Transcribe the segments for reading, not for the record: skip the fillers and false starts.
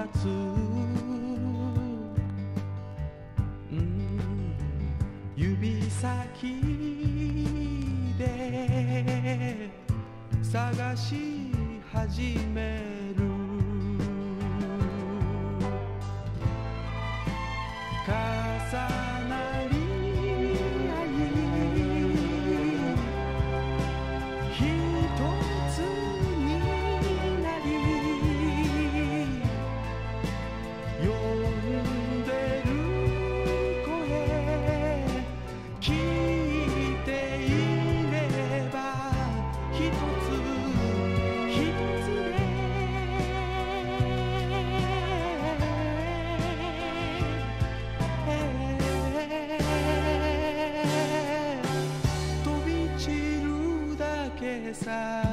つ、指先で探し始める。重なり合い一つになり、呼んでる声聞いていれば一つ一つで飛び散るだけさ。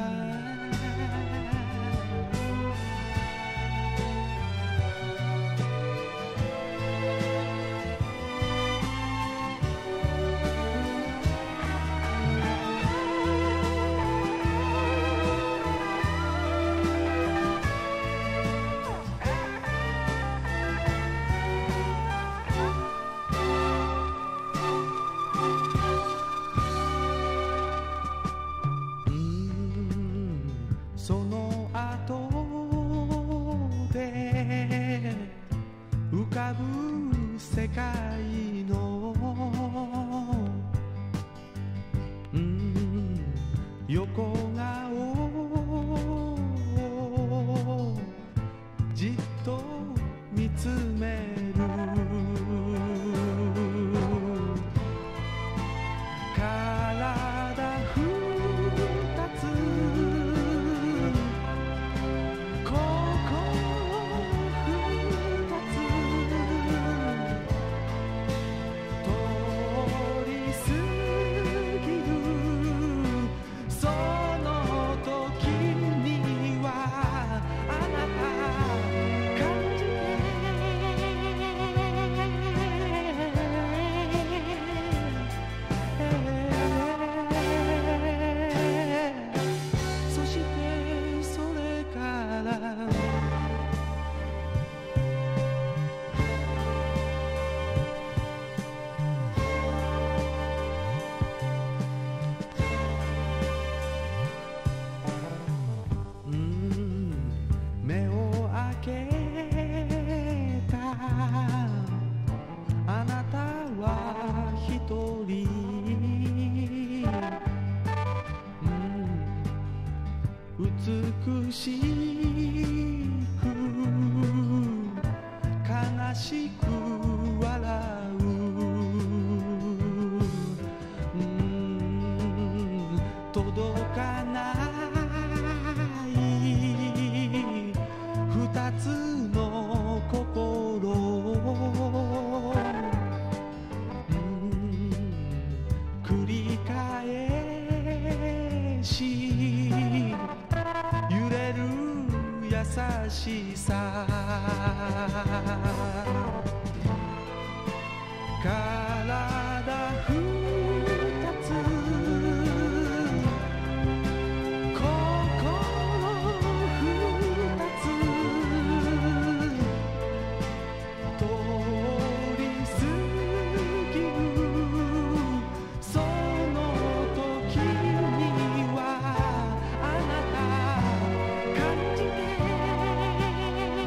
その後で浮かぶ世界の横顔をじっと見つめる。体二つ心二つ通り過ぎるその時にはあなた感じて、そしてそれから目を開けたあなたは一人、美しく悲しく笑う、届かない二つの心、繰り返し揺れる優しさ、体二つ心二つ通り過ぎるその時にはあなた感じて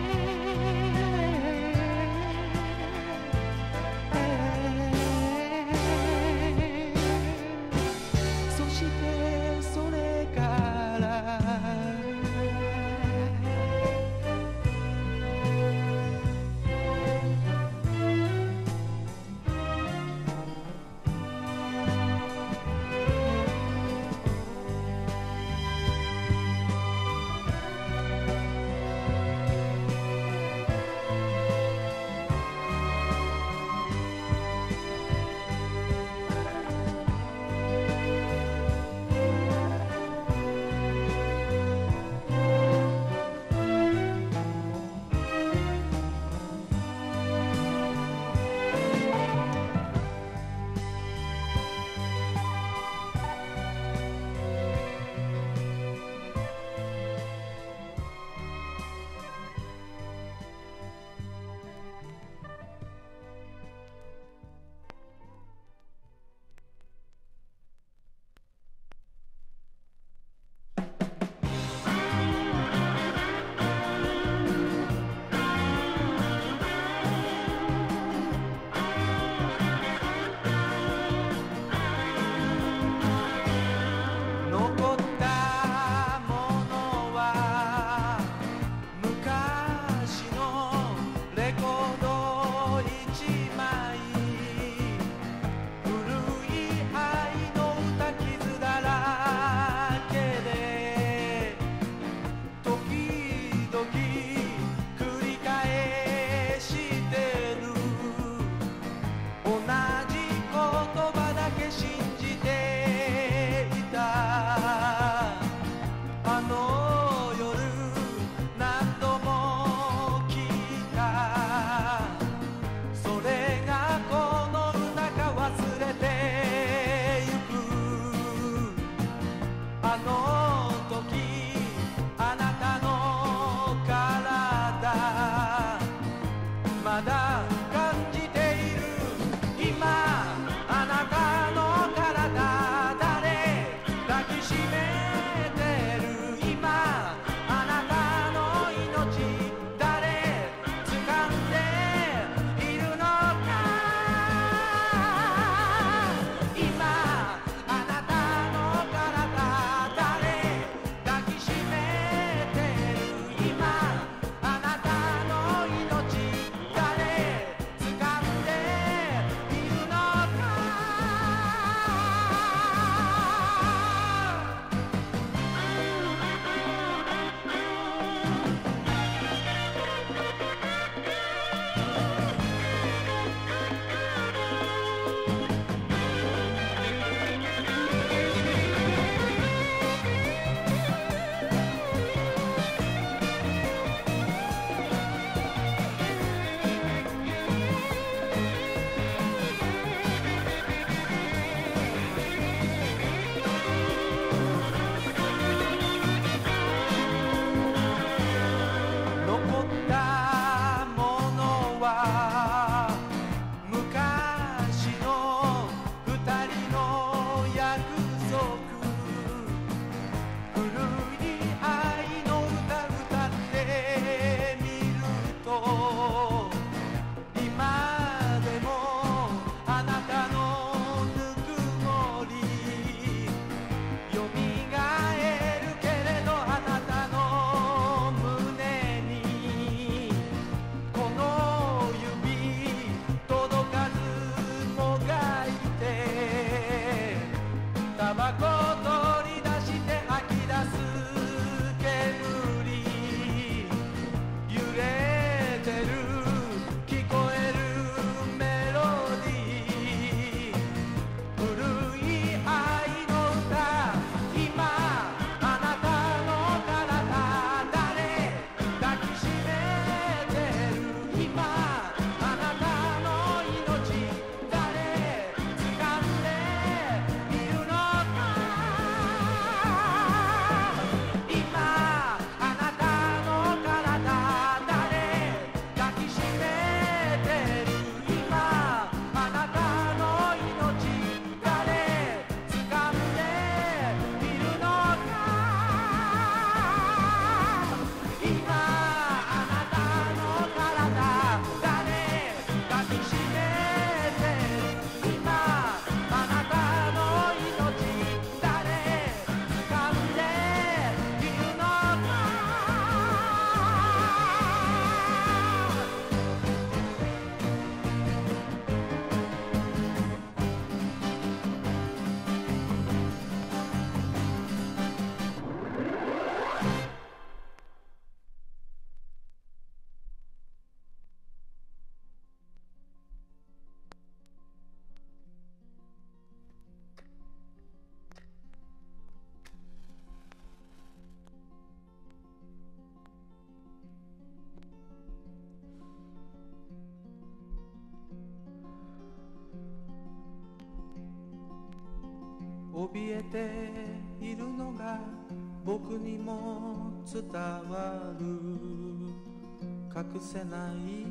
ているのが僕にも伝わる、隠せない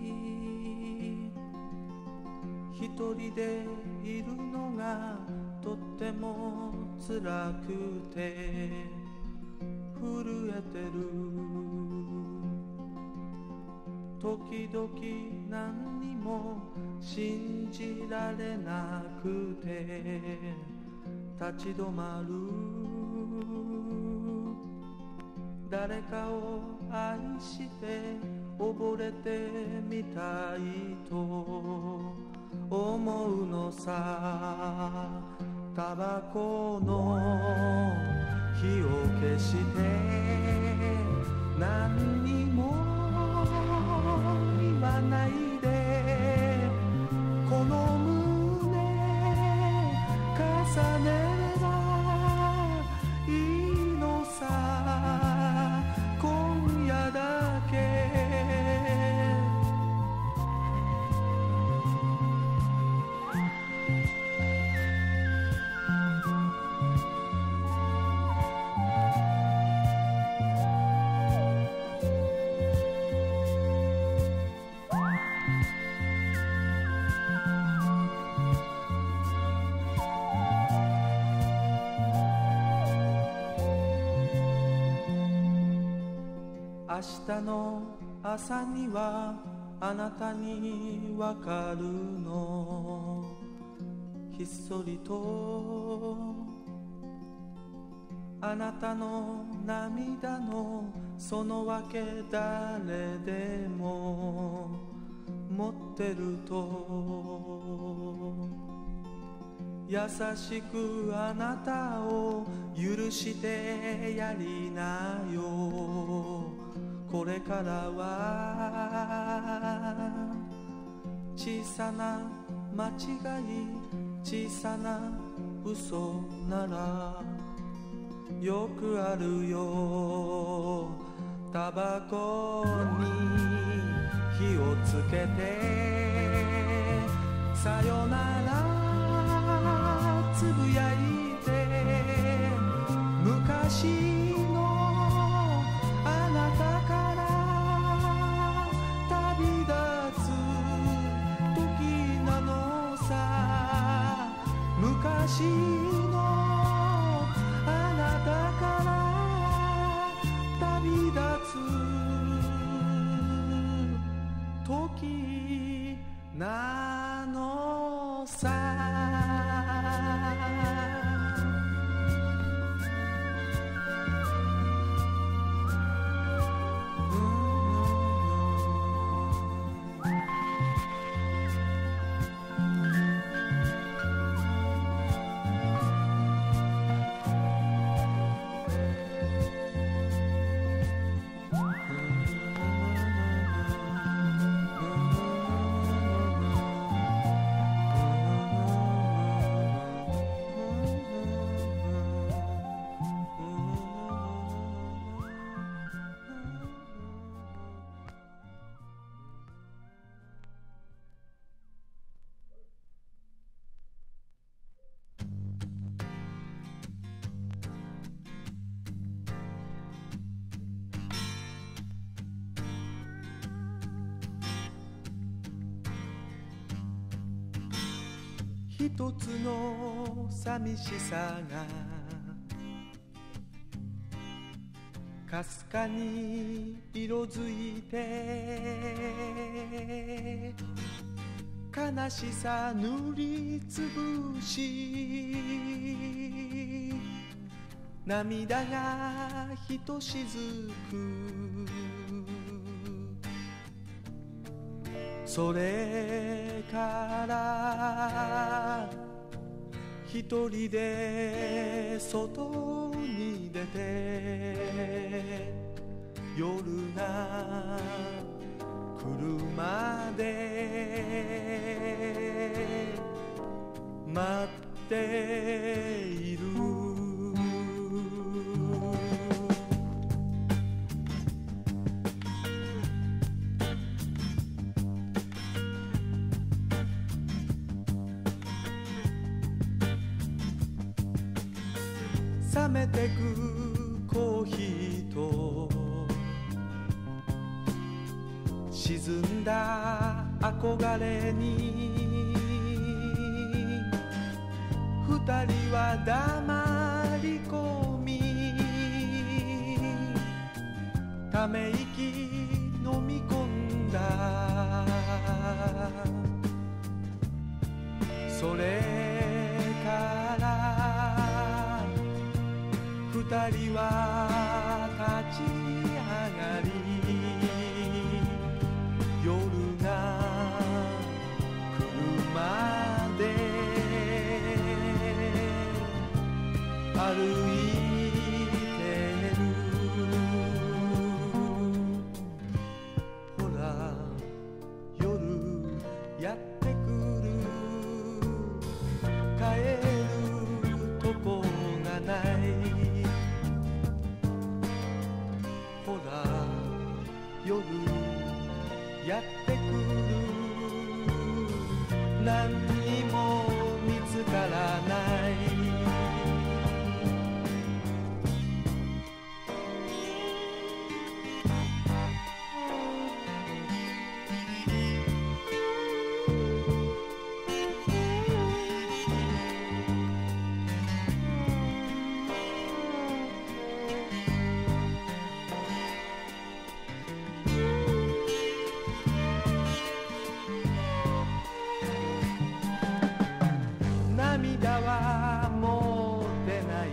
一人でいるのがとっても辛くて震えてる。時々何にも信じられなくて立ち止まる。誰かを愛して溺れてみたいと思うのさ。タバコの火を消して何にも言わないでこの胸重ねればいいのさ、今夜だけ。明日の朝にはあなたにわかるの、ひっそりとあなたの涙のそのわけ誰でも持ってると、優しくあなたを許してやりなよ。これからは小さな間違い、小さな嘘ならよくあるよ。タバコに火をつけてさよならつぶやいて、昔のあなたから旅立つ時なのさ。昔のあなたから旅立つ時なのさ。一つの寂しさがかすかに色づいて、悲しさ塗りつぶし、涙がひとしずく、それから一人で外に出て、夜が来るまで待っている。 冷めてくコーヒーと沈んだ憧れに二人は黙り込みため息飲み込んだそれから二人は立ち上がり夜が来るまで歩いてるほら夜やってくる帰るとこがないほら夜やってくる何にも見つからない涙はもう出ない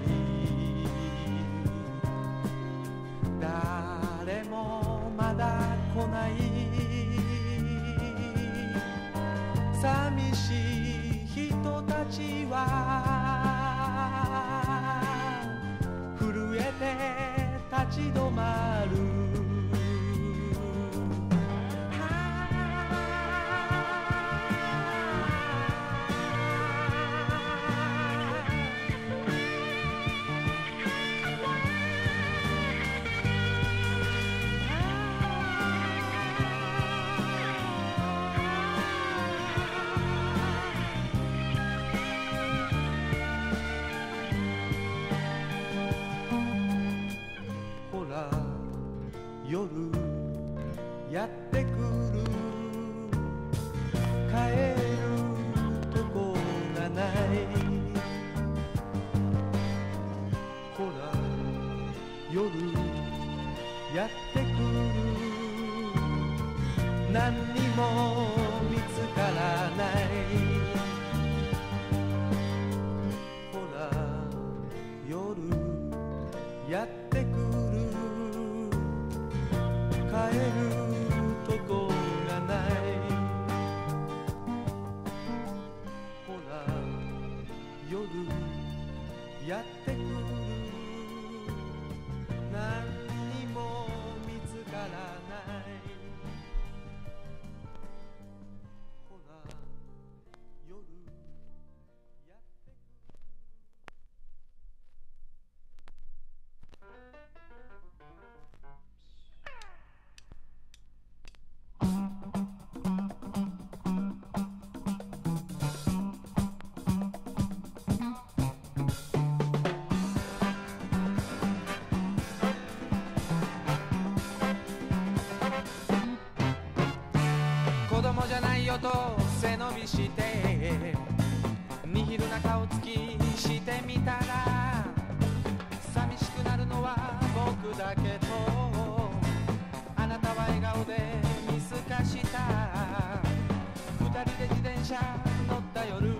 誰もまだ来ない寂しい人たちは震えて立ち止まる夜やってくる帰るとこがないほら夜やってくる何にも見つからないほら夜やってくる帰るとこがないほら夜やってくる何にも見つからないほら夜やってくる子供じゃないよと背伸びしてニヒルな顔つきしてみたら寂しくなるのは僕だけどあなたは笑顔で見透かした二人で自転車乗った夜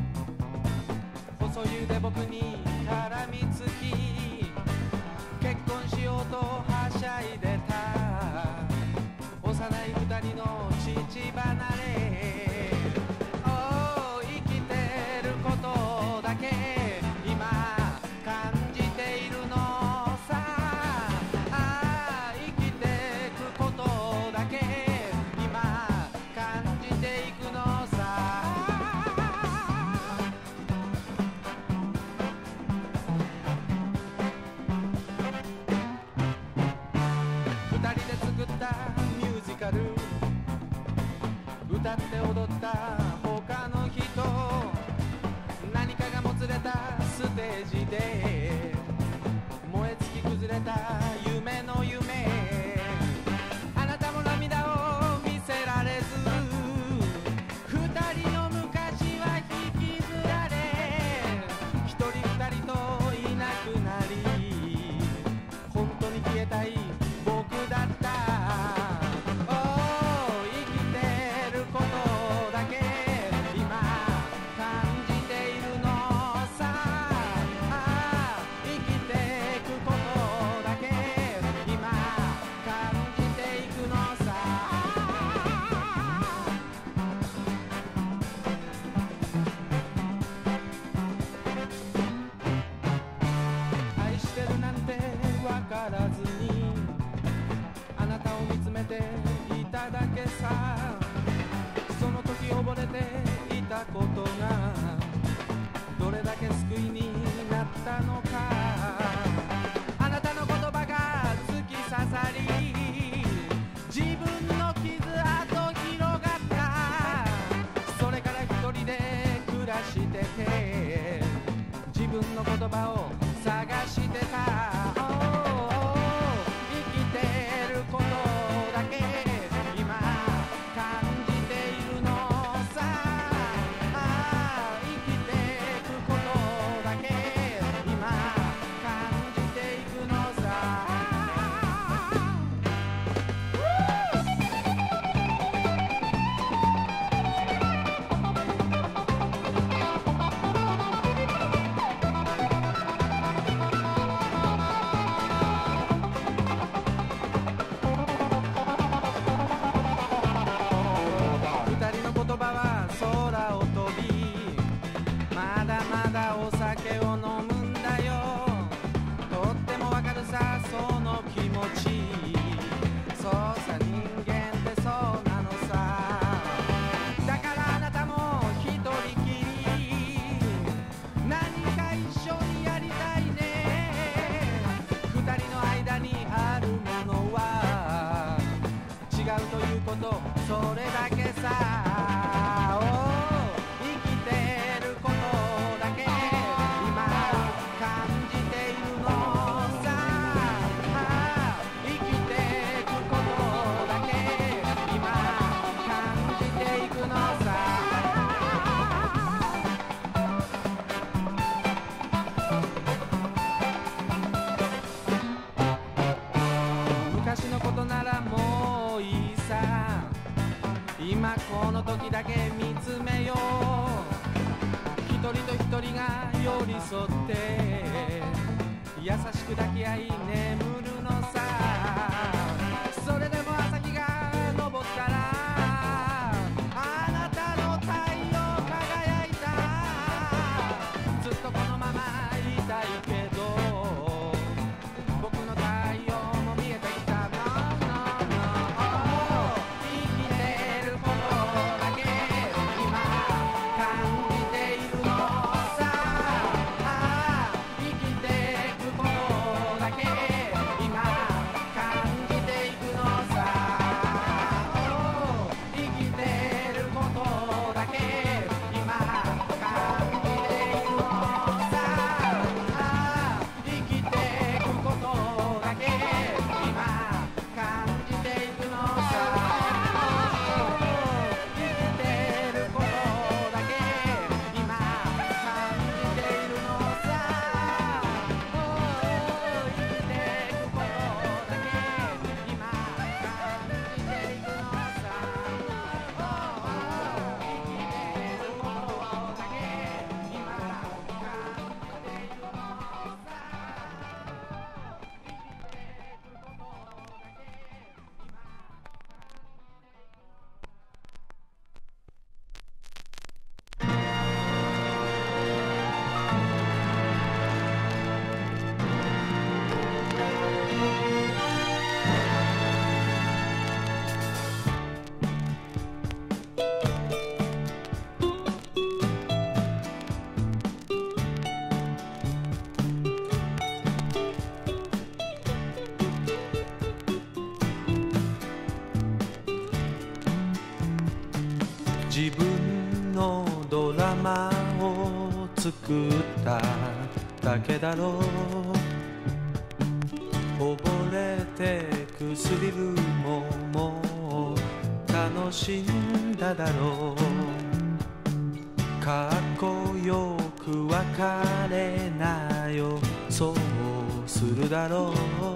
細湯で僕に絡みつき結婚しようとはしゃいでた幼い二人の父離れ生きてることだけ今感じているのさ生きてくことだけ今感じていくのさ二人で作ったミュージカル歌って踊った他の人何かがもつれたステージでただけさ。その時溺れていたことがどれだけ救いになったのか。あなたの言葉が突き刺さり、自分の傷跡広がった。それから一人で暮らしてて、自分の言葉を探してた。生きてることだけ今感じているのさ。生きてくことだけ今感じていくのさ。二人の言葉は空を飛び、まだまだお酒を飲むんだよ。とってもわかるさその気持ち。そうさ人間ってそうなのさ。だからあなたも一人きり何か一緒にやりたいね。二人の間にあるものは違うということ、それだけさ。生きてることだけ今感じているのさ。生きてくことだけ今感じていくのさ。昔のことならもういいさ。今この時だけ見つめよう。一人と一人が寄り添って優しく抱き合い眠るのさ。それでも朝日が昇ったらあなたの太陽輝いた。ずっとこのままいたいけど僕の太陽も見えてきた。生きてることだけ今感じているのさ。生きてくことだけ今感じていくのさ。生きてることだけ今感じているのさ。生きてくことだけ今感じていくのさ。生きてることだけ今感じているのさ。生きてくことだけ今感じていくのさ。生きてることだけ今感じているのさ。自分のドラマを作っただけだろう。溺れてくスリルももう楽しんだだろう。かっこよく別れなよ、そうするだろ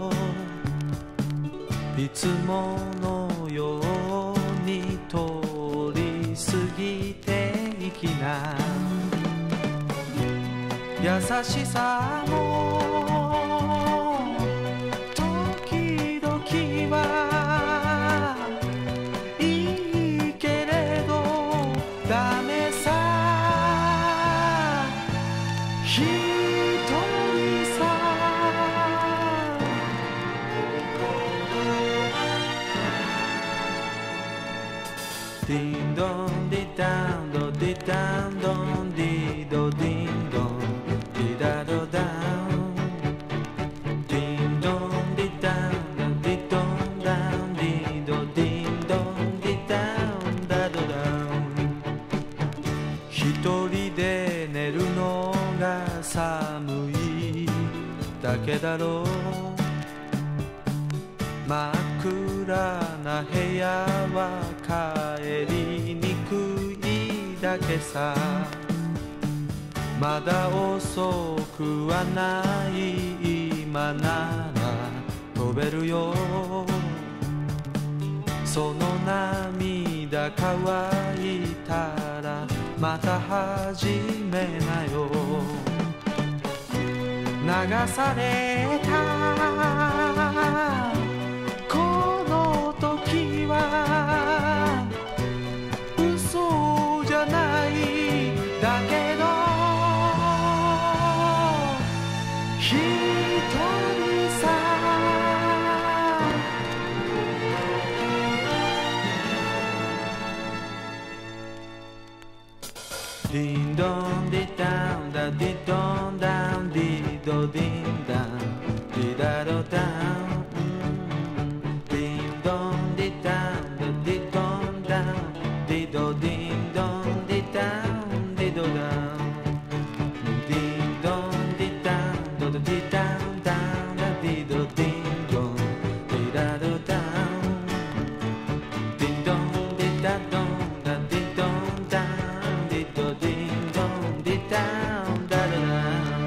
う。いつものように通り過ぎていきな。優しさも時々はいいけれどダメさ。一人さディンドンディダンドディダンドンディドディンドンディダドダンディンドンディダンドディドンダンディドディンドンディダンダドダン一人で寝るのが寒いだけだろう真っ暗な部屋は帰りにくいだけさまだ遅くはない今なら飛べるよその涙乾いたらまた始めなよ流されたこの時は嘘じゃないだけど一人さディンドンディダンダディドンダンディドディンダンディダドダンディンドンディダンダディドンダンディドディンドンディダンディドダンディンドンディダンドドディダンダンダディドディンドンディダドダンディンドンディダドンダディドンダンディドディンドンディダンダドダン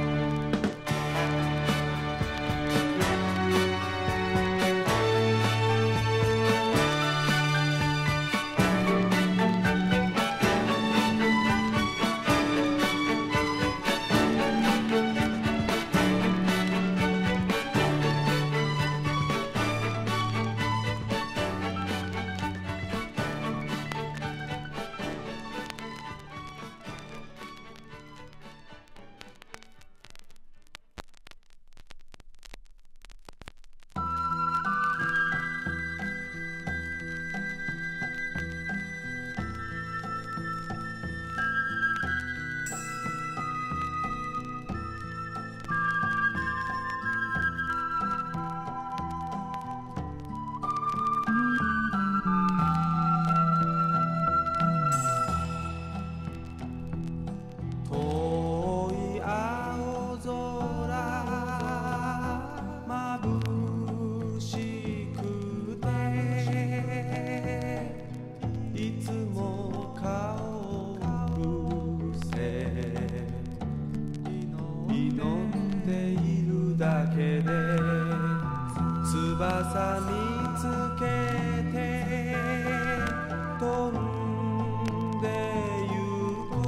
翼見つけて飛んでゆく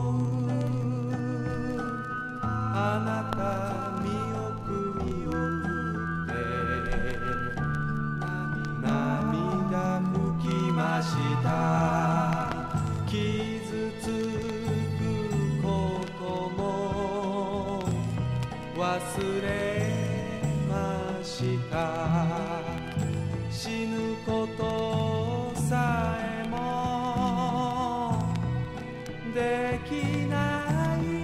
あなた見送って涙拭きました傷つくことも忘れました死ぬことさえもできない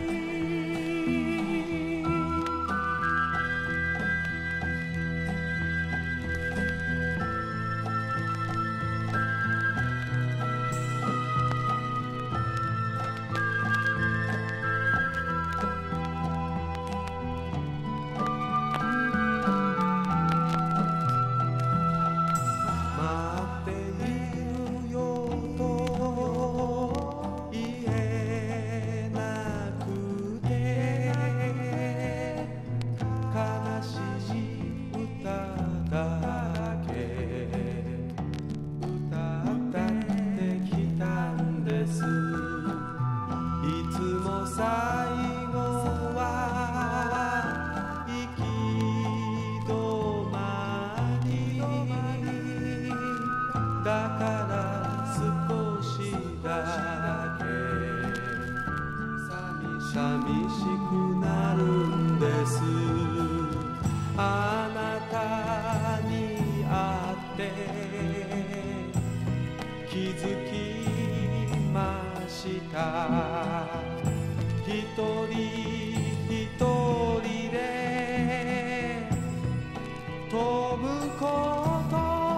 あなたに会って気づきました一人一人で飛ぶこと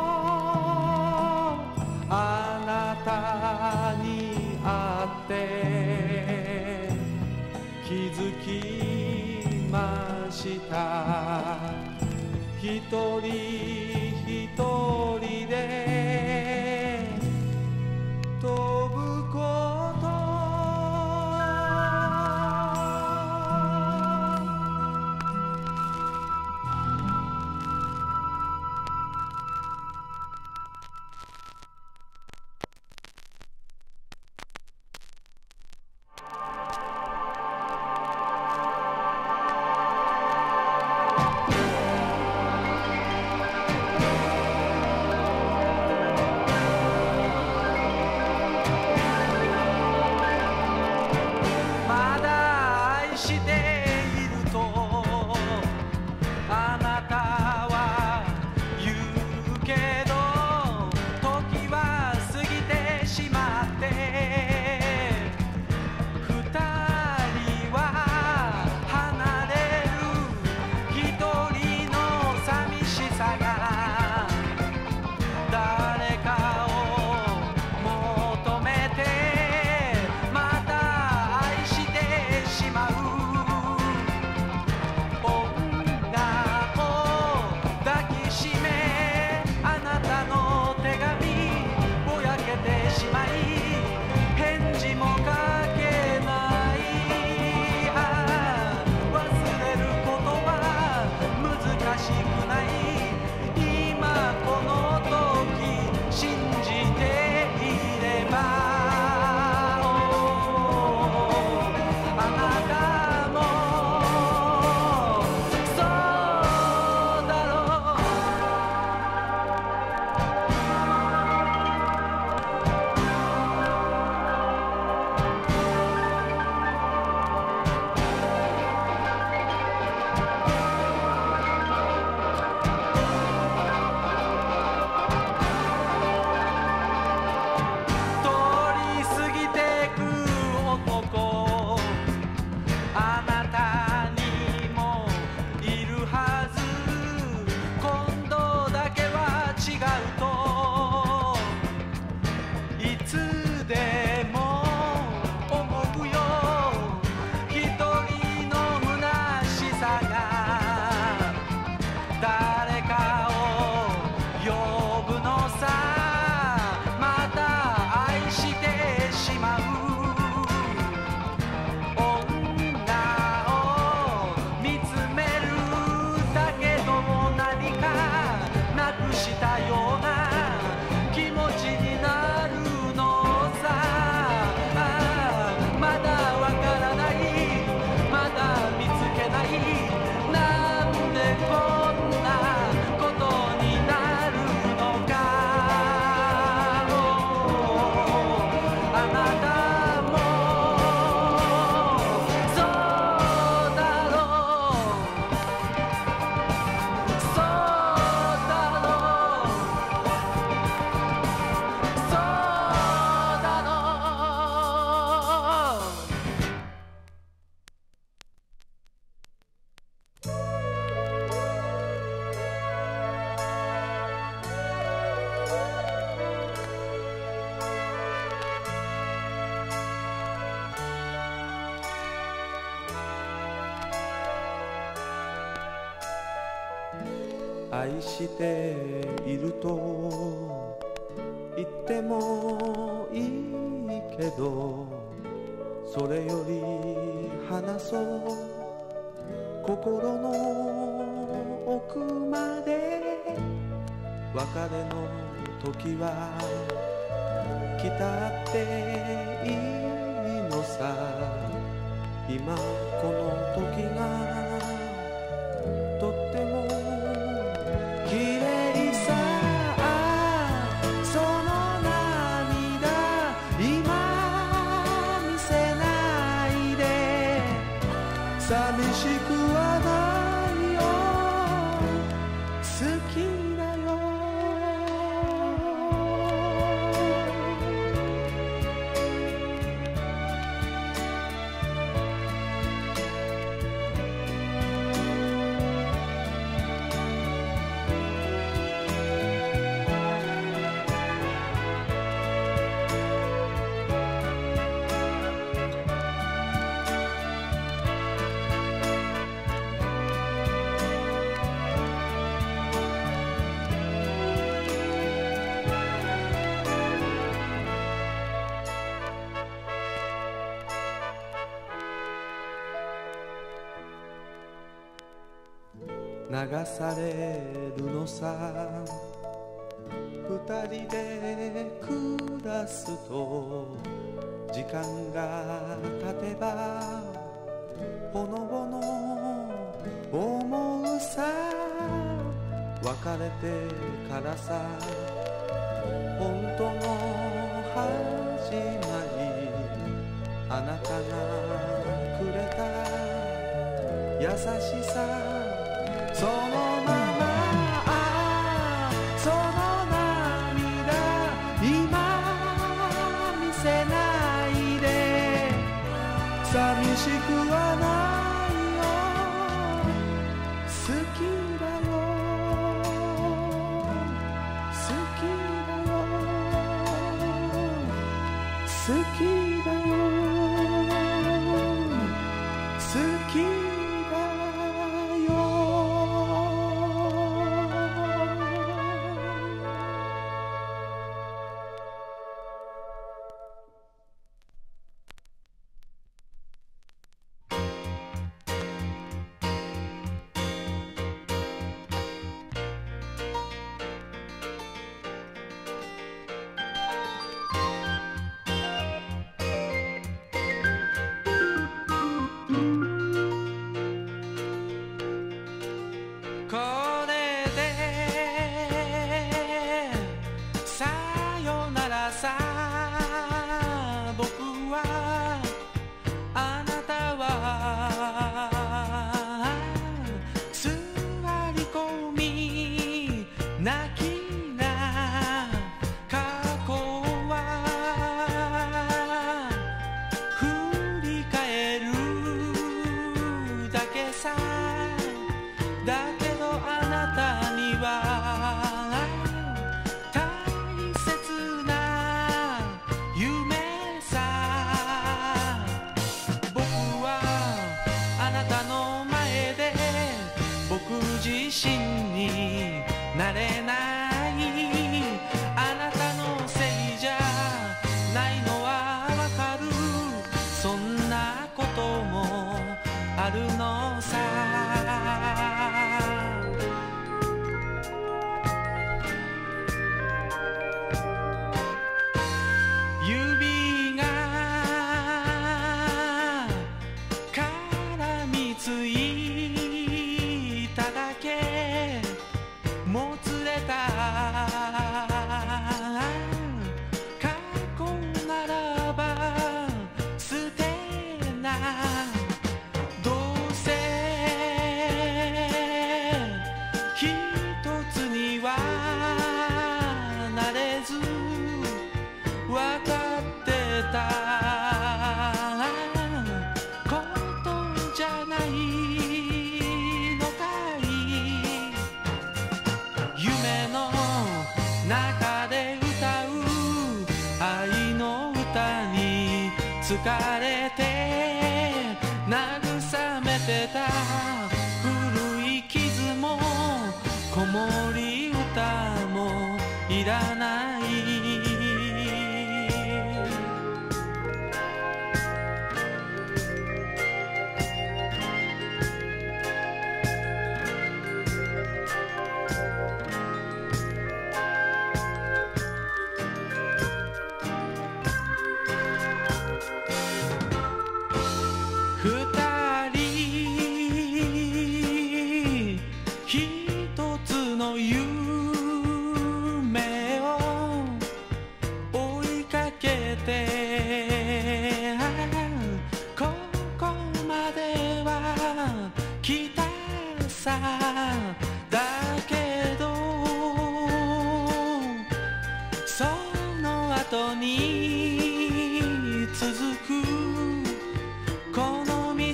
あなたに会って気づきました一人一人で飛ぶこと愛していると言ってもいいけどそれより話そう心の奥まで別れの時は来たっていいのさ今この時がとっても綺麗さその涙今見せないで寂しくはないよ好きだよ流されるのさ。二人で暮らすと時間が経てばほのぼの思うさ。別れてからさ本当の始まり、あなたがくれた優しさそのまま、その涙今見せないで、寂しくはないよ、好きだよ好きだよ好きだよ好きだよ。これでさよならさ、僕はあなたは座り込み泣きな過去は振り返るだけさ。だけどあなたには大切な夢さ。僕はあなたの前で僕自身になれない。あなたのせいじゃないのはわかる。そんなこともあるのさ。指が絡みついただけもつれた過去ならば捨てな。どうせ一つにはなれず分かってたことじゃないのかい。夢の中で歌う愛の歌に疲れて慰めてた古い傷も子守歌もいらない。二人一つの夢を追いかけてここまでは来たさ。だけどその後に続くこの道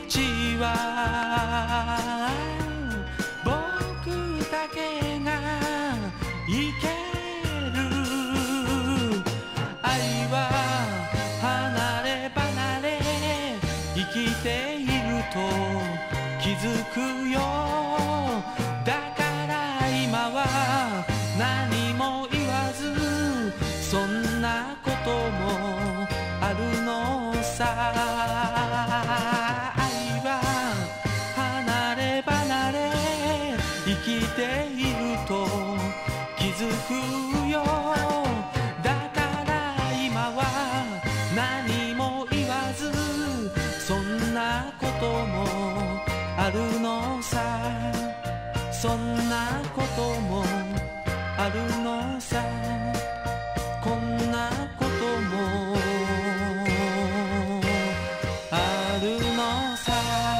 は僕だけが行ける。愛は離れ離れ生きていると気づくよ。だから今は何も言わずそんなことも何も言わずそんなこともあるのさそんなこともあるのさこんなこともあるのさ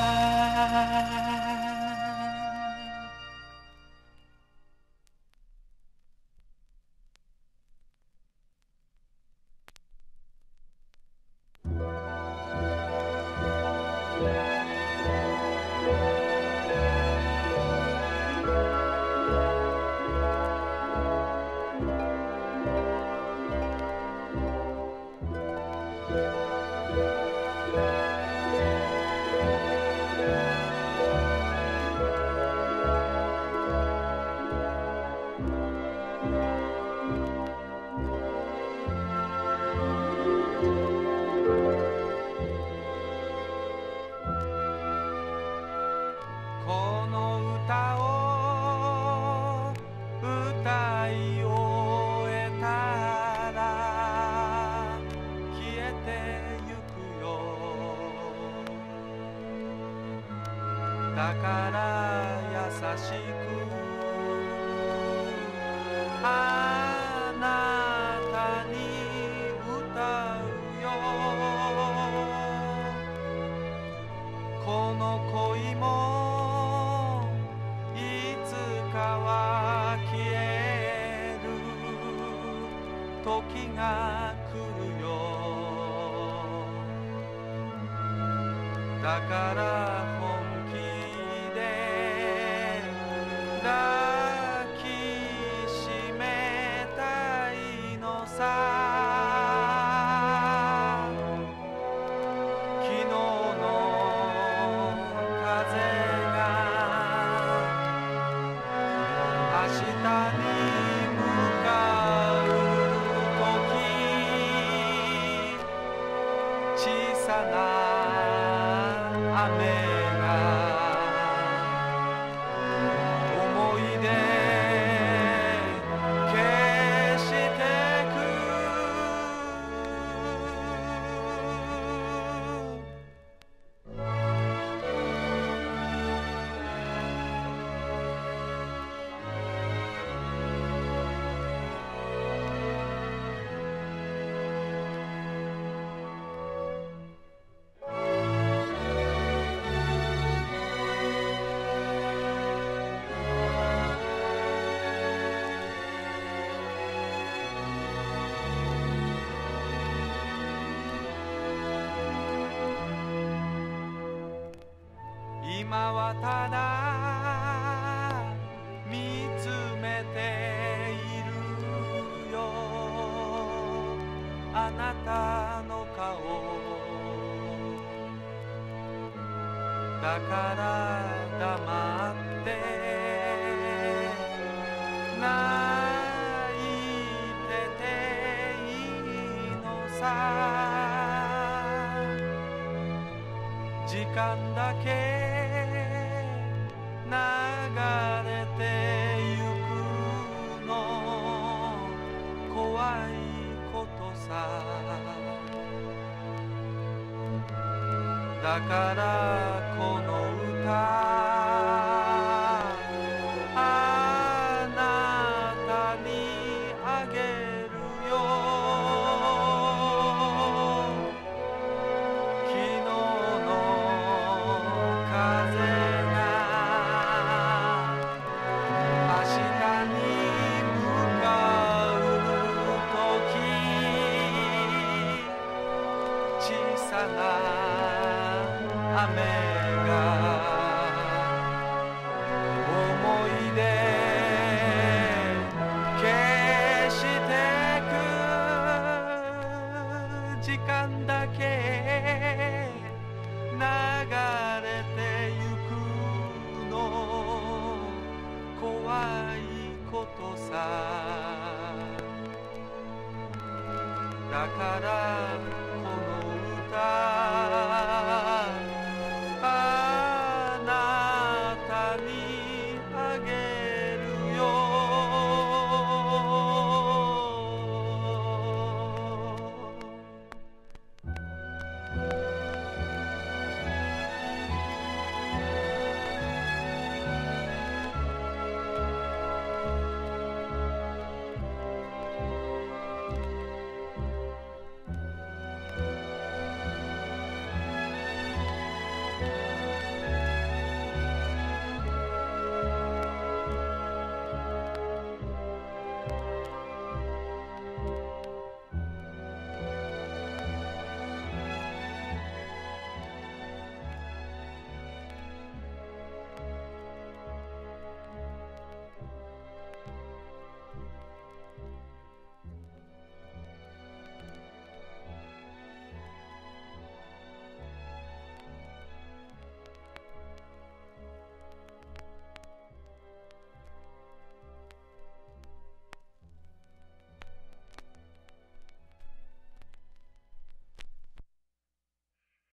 この歌を歌い終えたら消えてゆくよだから優しくあなたに歌うよこの恋もいつかは消える時が来るよだから本気で抱きしめたいのさ昨日の風が明日に向かう時小さな雨が思い出消してく今はただ見つめているよあなたの顔だから黙って泣いてていいのさ時間だけ流れてゆくの怖いことさだからこの歌あなたにあげるよ昨日の風が明日に向かう時小さな雨が思い出消してく時間だけ流れてゆくの怖いことさだから